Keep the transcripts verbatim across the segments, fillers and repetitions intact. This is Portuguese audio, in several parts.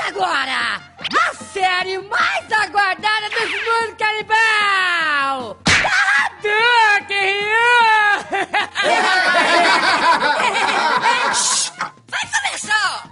agora, a série mais aguardada do mundo canibal! Hadouken! Vai começar!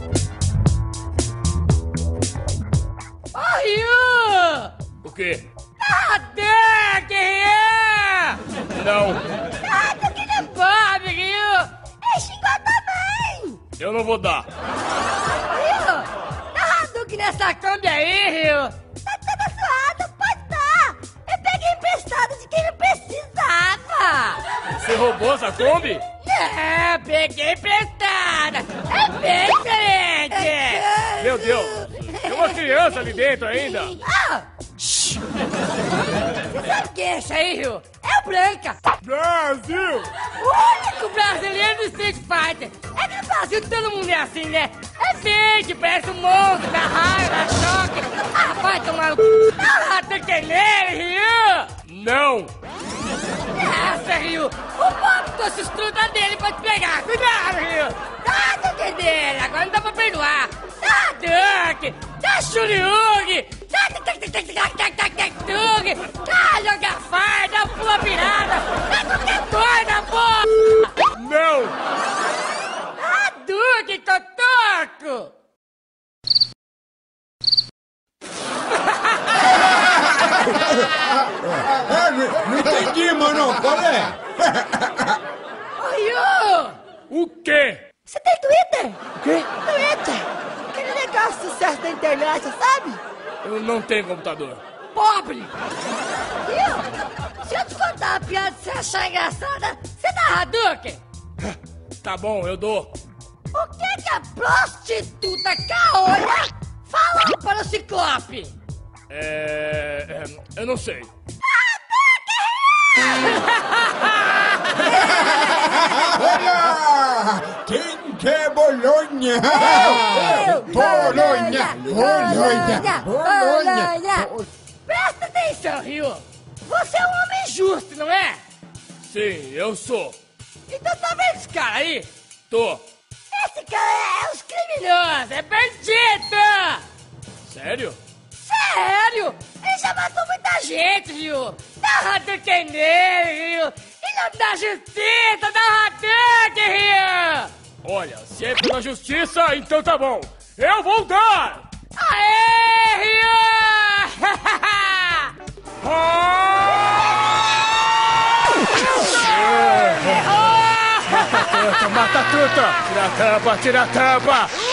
Ô, Ryu! O quê? Hadouken! Não. Hadouken não pode, Ryu! É xingar também! Eu não vou dar. Ryu! Dá Hadouken nessa Kombi aí, Ryu! Tá toda suada, pode dar! Eu peguei emprestado de quem não precisava! Você roubou essa Kombi? É, peguei emprestada! É bem diferente! Meu Deus! Tem uma criança ali dentro ainda! Ah! Você sabe quem é esse aí, Ryu? É o Branca! Brasil! O único brasileiro do Street Fighter! É que no Brasil todo mundo é assim, né? É fake, parece um monstro, dá raiva, dá choque! Ah, vai tomar no c... Ah, tem que nele, Ryu! Não! Essa, Ryu! O Bob trouxe os truta dele pra te pegar! Cuidado, Ryu! Dá Duke dele! Agora não dá pra perdoar! Dá Duke! Dá Shoryugi! Dá Duke! Dá joga fire! Dá pula virada! Dá qualquer coisa, porra! Não! Dá Duke, Totoco! É, não, não entendi, mano. Qual é? Ô, Ryu! O quê? Você tem Twitter? O quê? Twitter! Aquele negócio de sucesso da internet, sabe? Eu não tenho computador. Pobre! Viu? Se eu te contar uma piada e você achar engraçada, você dá Hadouken? Tá bom, eu dou. O que que a prostituta caolha falou para o Ciclope? É... é eu não sei. Olha! Quem quer Bolonha? Eu! Bolonha! Bolonha! Bolonha! Presta atenção, Ryu! Você é um homem justo, não é? Sim, eu sou. Então tá vendo esse cara aí? Tô. Esse cara é os criminosos, é bandido! Sério? Sério? Ele já matou muita gente, Ryu! Dá Hadouken nele, Ryu! Em nome da justiça, dá Hadouken, Ryu! Olha, se é pela justiça, então tá bom. Eu vou dar! Aê, Ryu! Mata a truta, mata a truta! Tira a tampa, tira a tampa!